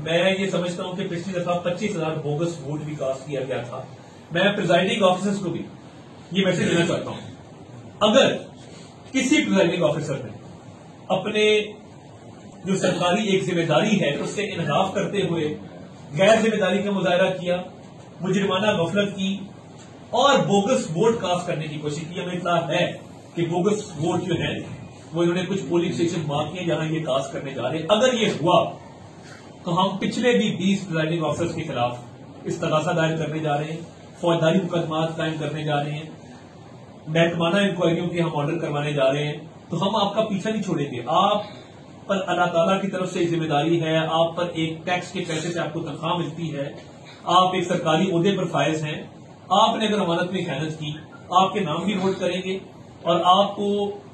मैं ये समझता हूं कि पिछली दफा 25,000 बोगस वोट भी कास्ट किया गया था। मैं प्रिजाइडिंग ऑफिसर्स को भी ये मैसेज देना चाहता हूं, अगर किसी प्रिजाइडिंग ऑफिसर ने अपने जो सरकारी एक जिम्मेदारी है उससे इनहराफ करते हुए गैर जिम्मेदारी का मुजाहरा किया, मुजरिमाना गफलत की और बोगस वोट कास्ट करने की कोशिश की, हमें इत्तला है कि बोगस वोट जो है वो इन्होंने कुछ पोलिंग स्टेशन मार्क किए जहां ये कास्ट करने जा रहे हैं। अगर ये हुआ तो हम पिछले भी 20 प्रिजाइडिंग ऑफिसर्स के खिलाफ इस्तगासा दायर करने जा रहे हैं, फौजदारी मुकदमात कायम करने जा रहे हैं, महकमाना इंक्वायरियों के हम ऑर्डर करवाने जा रहे हैं। तो हम आपका पीछा नहीं छोड़ेंगे। आप पर अल्लाह ताला की तरफ से जिम्मेदारी है, आप पर एक टैक्स के पैसे से आपको तनख्वाह मिलती है, आप एक सरकारी ओहदे पर फायज हैं, आपने अगर अमानत में खयानत की आपके नाम भी नोट करेंगे और आपको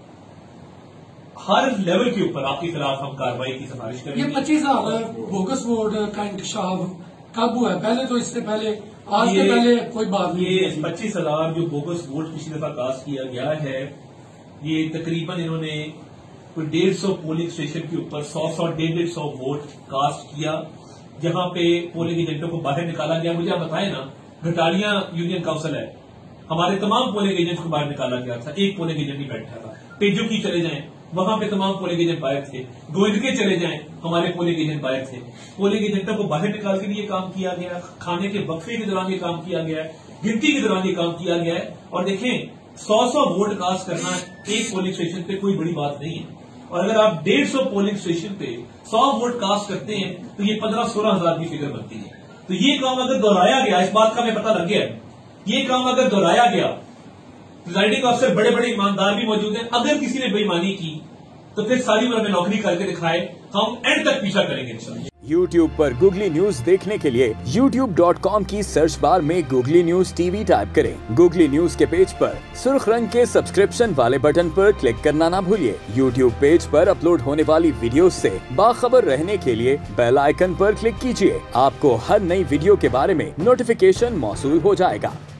हर लेवल के ऊपर आपके खिलाफ हम कार्रवाई की सिफारिश करेंगे। ये 25,000 बोगस वोट का इंकशाफ कब हुआ है? पहले तो इससे पहले आज से पहले कोई बात नहीं। ये 25,000 जो बोगस वोट पिछली दफा कास्ट किया गया है, ये तकरीबन इन्होंने कोई 150 पोलिंग स्टेशन के ऊपर 100-150 वोट कास्ट किया, जहां पे पोलिंग एजेंटों को बाहर निकाला गया। मुझे आप बताएं ना, घटाड़िया यूनियन काउंसिल है, हमारे तमाम पोलिंग एजेंट को बाहर निकाला गया था, एक पोलिंग एजेंट नहीं बैठा था। पेजू की चले जाएं, वहां पे तमाम पोलिंग एजेंट बाहर थे। गोविंद के चले जाएं, हमारे पोलिंग एजेंट बाहर थे। पोलिंग एजेंटों को बाहर निकाल के लिए काम किया गया, खाने के वक्फे के दौरान ये काम किया गया है, गिनती के दौरान ये काम किया गया है। और देखें, 100 वोट कास्ट करना एक पोलिंग स्टेशन पे कोई बड़ी बात नहीं है, और अगर आप 150 पोलिंग स्टेशन पे 100 वोट कास्ट करते हैं तो ये 15-16 हजार की फिगर बनती है। तो ये काम अगर दोहराया गया, इस बात का हमें पता लग गया, ये काम अगर दोहराया गया, प्रिजाइडिंग अफसर बड़े बड़े ईमानदार भी मौजूद हैं, अगर किसी ने बेईमानी की तो फिर सारी उम्र में नौकरी करके दिखाए, हम एंड तक पीछा करेंगे इंशाल्लाह। YouTube पर गूगली न्यूज देखने के लिए youtube.com की सर्च बार में गूगली न्यूज टीवी टाइप करें। गूगली न्यूज के पेज पर सुर्ख रंग के सब्सक्रिप्शन वाले बटन पर क्लिक करना ना भूलिए। YouTube पेज पर अपलोड होने वाली वीडियो से बाखबर रहने के लिए बेल आइकन पर क्लिक कीजिए। आपको हर नई वीडियो के बारे में नोटिफिकेशन मौसूल हो जाएगा।